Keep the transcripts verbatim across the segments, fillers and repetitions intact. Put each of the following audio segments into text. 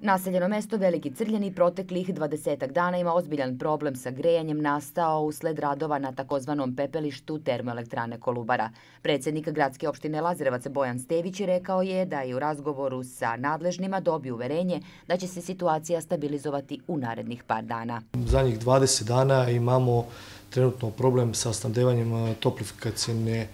Naseljeno mesto Veliki Crljeni proteklih dvadesetak dana ima ozbiljan problem sa grejanjem nastao usled radova na takozvanom pepelištu termoelektrane Kolubara. Predsjednik gradske opštine Lazarevac Bojan Stević rekao je da je u razgovoru sa nadležnima dobio uverenje da će se situacija stabilizovati u narednih par dana. Zadnjih dvadeset dana imamo trenutno problem sa snabdevanjem toplifikacijne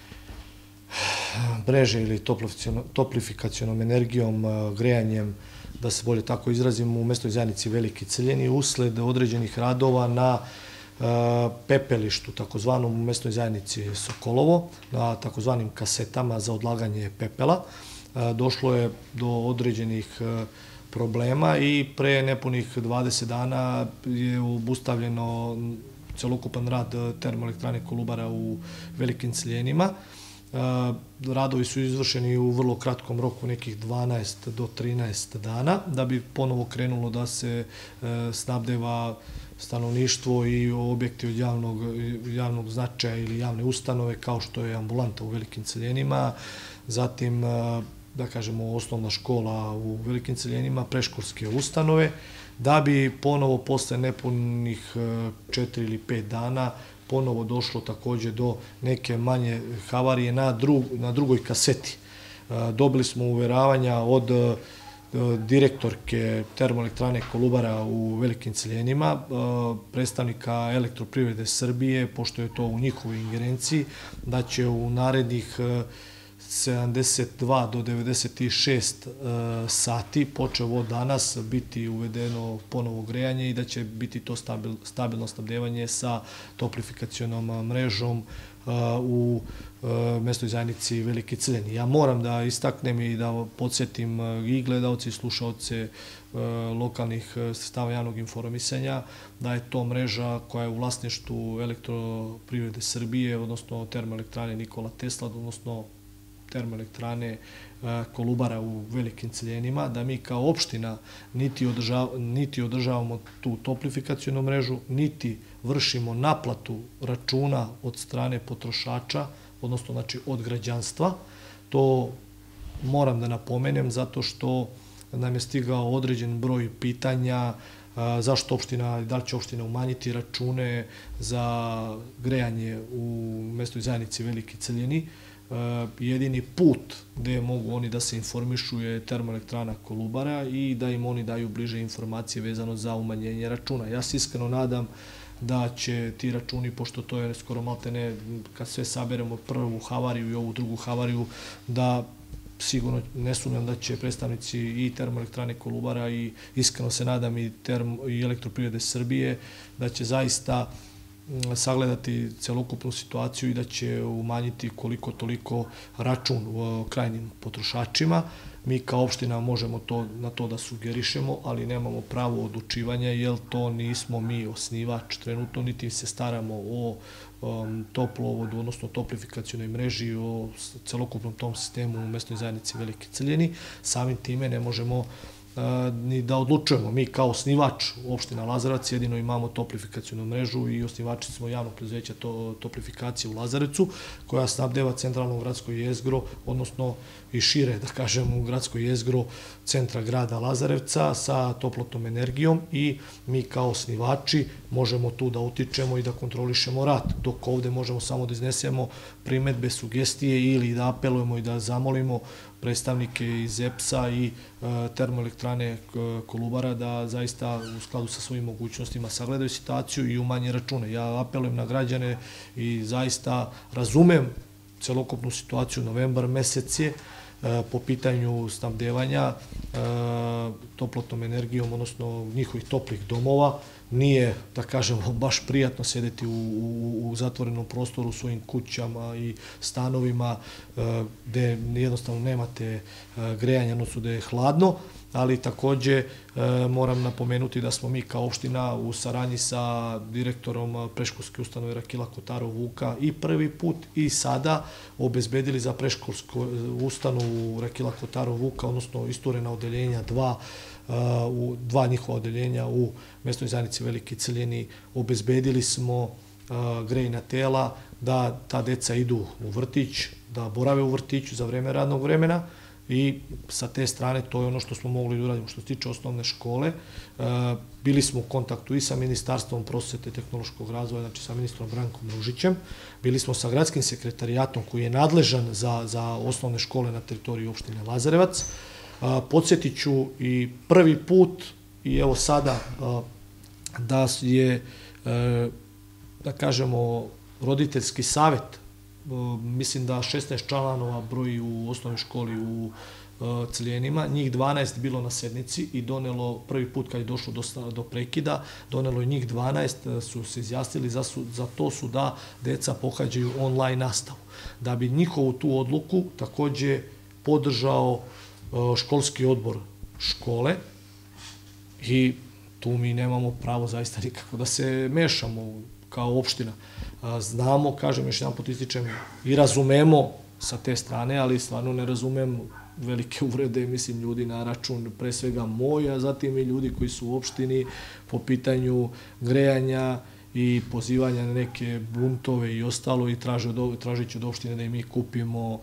mreže ili toplifikacijnom energijom, grejanjem, da se bolje tako izrazim, u mesnoj zajednici Veliki Crljeni usled određenih radova na pepelištu, takozvanom u mesnoj zajednici Sokolovo, na takozvanim kasetama za odlaganje pepela. Došlo je do određenih problema i pre nepunih dvadeset dana je obustavljeno celokupan rad termoelektrane Kolubara u Velikim Crljenima. Radovi su izvršeni u vrlo kratkom roku, nekih dvanaest do trinaest dana, da bi ponovo krenulo da se snabdeva stanovništvo i objekti od javnog značaja ili javne ustanove, kao što je ambulanta u Velikim Crljenima, zatim, da kažemo, osnovna škola u Velikim Crljenima, preškolske ustanove, da bi ponovo posle nepunih četiri ili pet dana ponovo došlo također do neke manje havarije na drugoj kaseti. Dobili smo uveravanja od direktorke termoelektrane Kolubara u Velikim Crljenima, predstavnika Elektroprivrede Srbije, pošto je to u njihovoj ingerenciji, da će u narednih sedamdeset dva do devedeset šest sati, počev od danas, biti uvedeno ponovo grejanje i da će biti to stabilno snabdevanje sa toplifikacionom mrežom u mesnoj zajednici Veliki Crljeni. Ja moram da istaknem i da podsjetim i gledalce i slušalce lokalnih sredstava javnog informisanja da je to mreža koja je u vlasništvu Elektroprivrede Srbije, odnosno termoelektrane Nikola Tesla, odnosno termoelektrane Kolubara u Velikim Crljenima, da mi kao opština niti održavamo tu toplifikacijonu mrežu, niti vršimo naplatu računa od strane potrošača, odnosno znači od građanstva. To moram da napomenem zato što nam je stigao određen broj pitanja zašto opština, da li će opština umanjiti račune za grejanje u mesnoj zajednici Veliki Crljeni. Jedini put gde mogu oni da se informišu je termoelektrana Kolubara i da im oni daju bliže informacije vezano za umanjenje računa. Ja se iskreno nadam da će ti računi, pošto to je skoro maltene, kad sve saberemo prvu havariju i ovu drugu havariju, da sigurno ne sumnjam da će predstavnici i termoelektrane Kolubara i iskreno se nadam i Elektroprivrede Srbije da će zaista sagledati celokupnu situaciju i da će umanjiti koliko toliko račun krajnjim potrošačima. Mi kao opština možemo na to da sugerišemo, ali nemamo pravo odlučivanja, jer to nismo mi osnivač trenutno, niti se staramo o toplovodu, odnosno toplifikacionoj mreži, o celokupnom tom sistemu u mesnoj zajednici Veliki Crljeni. Samim time ne možemo ni da odlučujemo. Mi kao osnivač opština Lazarevac jedino imamo toplifikacijonu mrežu i osnivači smo javnog preduzeća toplifikacije u Lazarevcu, koja snabdeva centralno gradsko jezgro, odnosno i šire, da kažem, u gradsko jezgro centra grada Lazarevca sa toplotnom energijom i mi kao osnivači možemo tu da utičemo i da kontrolišemo rad, dok ovde možemo samo da iznesemo primetbe, sugestije ili da apelujemo i da zamolimo predstavnike iz E P S-a i termoelektrane Kolubara da zaista u skladu sa svojim mogućnostima sagledaju situaciju i umanje račune. Ja apelujem na građane i zaista razumem celokupnu situaciju. Novembar mesec je po pitanju snabdevanja toplotnom energijom, odnosno njihovih toplih domova. Nije, da kažemo, baš prijatno sedeti u zatvorenom prostoru u svojim kućama i stanovima gde jednostavno nemate grejanja, odnosno gde je hladno, ali takođe moram napomenuti da smo mi kao opština u saradnji sa direktorom preškolske ustanove Rakila Kotarov Vuka i prvi put i sada obezbedili za preškolsku ustanovu Rakila Kotarov Vuka, odnosno isturena odeljenja dva, u dva njihova odeljenja u mesnoj zajednici Veliki Crljeni, obezbedili smo grejna tela da ta deca idu u vrtić, da borave u vrtiću za vreme radnog vremena i sa te strane to je ono što smo mogli da uradimo. Što se tiče osnovne škole, bili smo u kontaktu i sa Ministarstvom prosvete i tehnološkog razvoja, znači sa ministrom Brankom Ružićem, bili smo sa gradskim sekretarijatom koji je nadležan za, za osnovne škole na teritoriji opštine Lazarevac. Podsjetit ću i prvi put i evo sada da je, da kažemo, roditeljski savjet, mislim da šesnaest članova broji u osnovnoj školi u Celjenima, njih dvanaest bilo na sednici i donelo, prvi put kad je došlo do, do prekida, donelo je njih dvanaest, su se izjasnili za, su, za to su da deca pohađaju online nastavu. Da bi njihovu tu odluku takođe podržao školski odbor škole i tu mi nemamo pravo zaista nikako da se mešamo kao opština. Znamo, kažem, još jedan put ističem, i razumemo sa te strane, ali stvarno ne razumem velike uvrede, mislim, ljudi na račun pre svega moj, a zatim i ljudi koji su u opštini po pitanju grejanja i pozivanja na neke buntove i ostalo i tražeći od opštine da i mi kupimo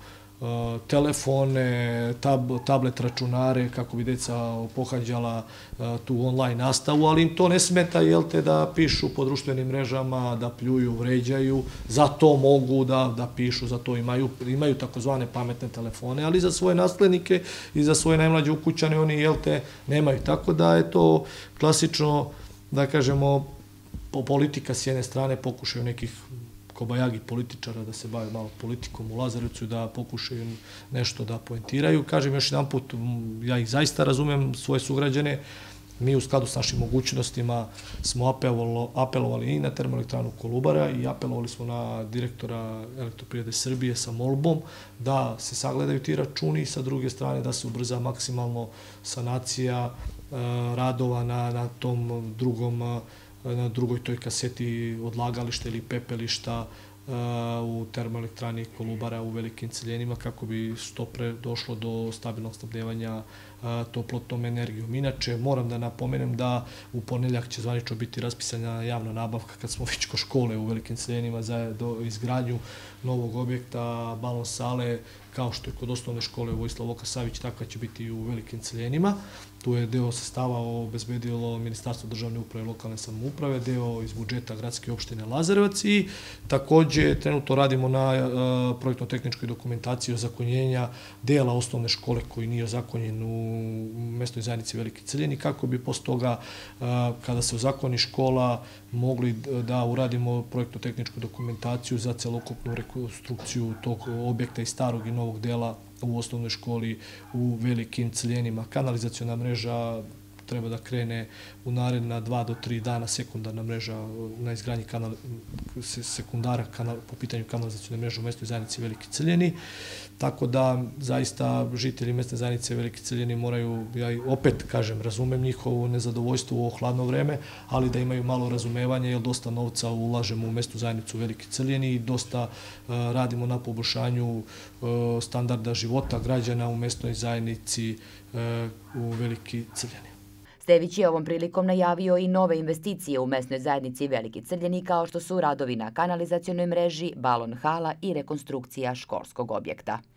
telefone, tab, tablet računare kako bi deca pohađala tu online nastavu, ali im to ne smeta, jel te, da pišu po društvenim mrežama, da pljuju, vređaju, za to mogu da, da pišu, za to imaju, imaju takozvane pametne telefone, ali za svoje naslednike i za svoje najmlađe ukućane oni, jel te, nemaju. Tako da je to klasično, da kažemo, politika s jedne strane, pokušaju nekih kobajagi političara da se bave malo politikom u Lazarevcu i da pokušaju nešto da poentiraju. Kažem još jedan put, ja ih zaista razumem, svoje sugrađane. Mi u skladu s našim mogućnostima smo apelovali i na termoelektranu Kolubara i apelovali smo na direktora Elektroprivrede Srbije sa molbom da se sagledaju ti računi i sa druge strane da se ubrza maksimalno sanacija radova na, na tom drugom na drugoj toj kaseti odlagališta ili pepelišta u termoelektrani Kolubara u Velikim Celjenima kako bi što pre došlo do stabilnog snabdevanja toplotnom energijom. Inače, moram da napomenem da u ponedeljak će zvanično biti raspisana javna nabavka kad smo već kod škole u Velikim Celjenima za izgradnju novog objekta, balon sale, kao što je kod osnovne škole Vojislav Vokasavić, takva će biti i u Velikim Celjenima. Tu je deo sredstava obezbedilo Ministarstvo državne uprave i lokalne samouprave, deo iz budžeta gradske opštine Lazarevac i takođe trenutno radimo na projektno-tehničkoj dokumentaciji ozakonjenja dela osnovne škole koji nije ozakonjen u mesnoj zajednici Veliki Celjeni, kako bi posle toga, kada se ozakoni škola, mogli da uradimo projektno-tehničku dokumentaciju za celokupnu rekonstrukciju tog objekta i starog i novog dela u osnovnoj školi u Velikim Celjenima. Kanalizaciona mreža treba da krene u naredna dva do tri dana, sekundarna mreža na izgradnji sekundara po pitanju kanalizacione mreže u mesnoj zajednici Veliki Celjeni. Tako da, zaista, žitelji mesne zajednice Veliki Celjeni moraju, ja opet kažem, razumem njihovo nezadovoljstvo u ovo hladno vreme, ali da imaju malo razumevanja, jer dosta novca ulažemo u mesnu zajednicu Veliki Celjeni i dosta radimo na poboljšanju standarda života građana u mesnoj zajednici u Veliki Celjeni. Stević je ovom prilikom najavio i nove investicije u mesnoj zajednici Veliki Crljeni, kao što su radovi na kanalizacionoj mreži, balon hala i rekonstrukcija školskog objekta.